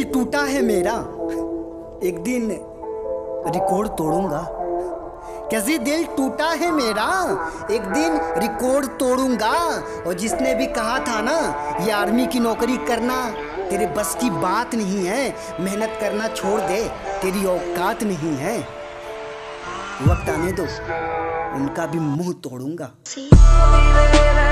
टूटा है मेरा, एक दिन रिकॉर्ड तोड़ूंगा। कैसे दिल टूटा है मेरा, एक दिन रिकॉर्ड तोड़ूंगा। और जिसने भी कहा था ना ये आर्मी की नौकरी करना तेरे बस की बात नहीं है, मेहनत करना छोड़ दे, तेरी औकात नहीं है, वक्त आने दो उनका भी मुंह तोड़ूंगा।